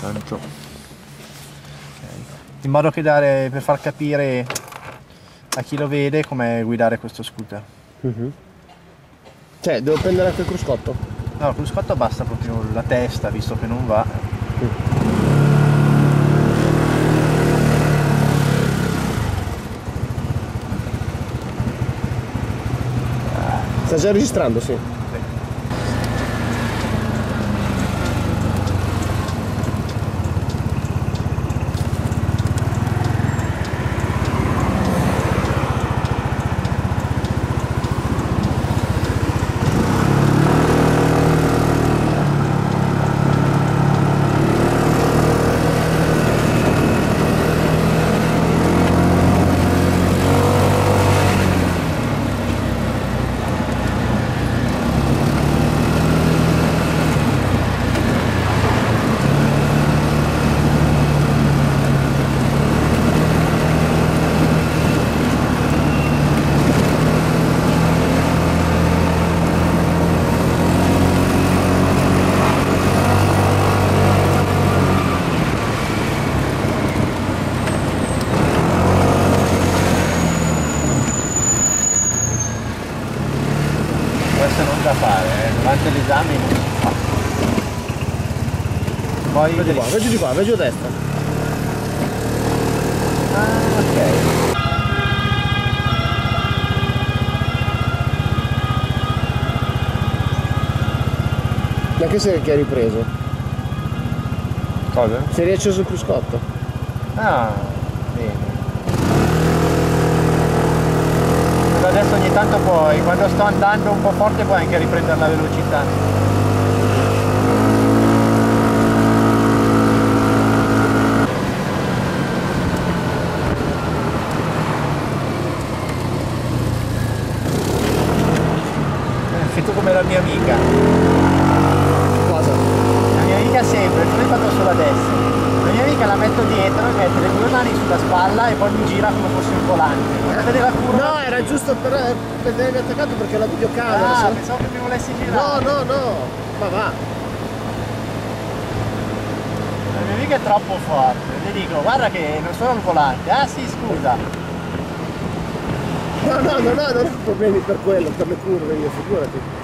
Lancio. Okay. In modo che per far capire a chi lo vede come guidare questo scooter. Cioè, devo prendere anche il cruscotto? No, il cruscotto basta proprio la testa, visto che non va. Sta già registrando, sì. Questo non da fare, durante l'esame non si fa. Poi Veggio di qua, veggio a destra. Ah, ok. Anche se che hai ripreso. Cosa? Si è riacceso il cruscotto. Ah, bene. Adesso ogni tanto puoi, quando sto andando un po' forte puoi anche riprendere la velocità. Sei tu come la mia amica. Cosa? La mia amica sempre, tu l'hai fatto solo adesso. La mia amica la metto dietro e mette le due mani sulla spalla e poi mi gira come fosse un volante. Quando vede la curva... No, era giusto per vedermi attaccato perché la videocamera. Ah, pensavo che mi volessi girare. No, ma va. La mia amica è troppo forte. Le dico, guarda che non sono il volante. Ah sì, scusa. No, non ho problemi per quello, per le curve, io, figurati.